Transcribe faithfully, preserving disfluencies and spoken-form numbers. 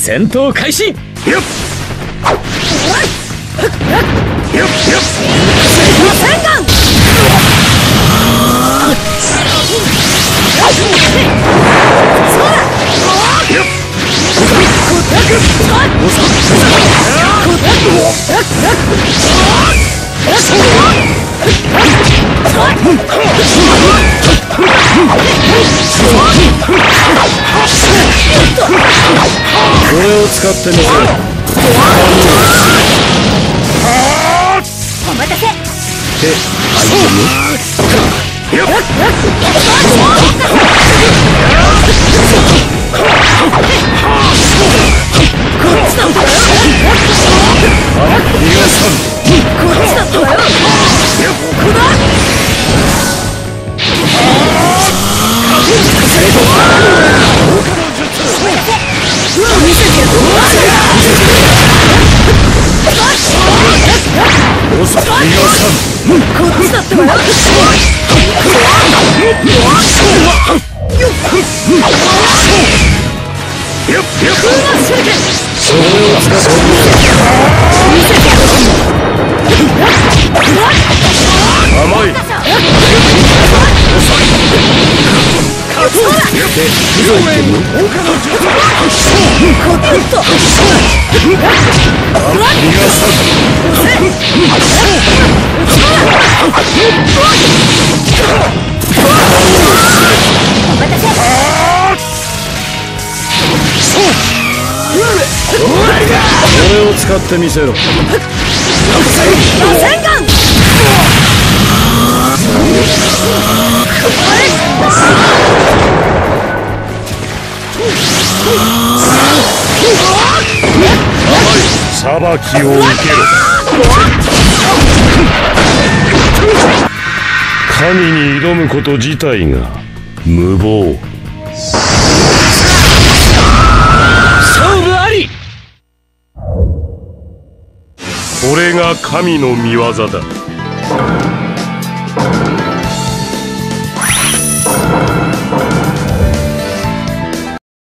戦闘開始。よっよっよっ戦眼。そうだ。 よっこれを使ってみせる。 お待たせ。 で、相手によっこっちだったわよ。 逃がさん。 こっちだったわよ。ここだ。見せてやる。 おそ、逃がさん。 こっちだったわよ。 よっよっそれを使って見せてやる。 甘い。で、ふざいてるの？ コテント。 逃がさん。 お待たせ。 これを使ってみせろ。 戦眼。 裁きを受けろ。神に挑むこと自体が無謀。勝負あり。これが神の御業だ。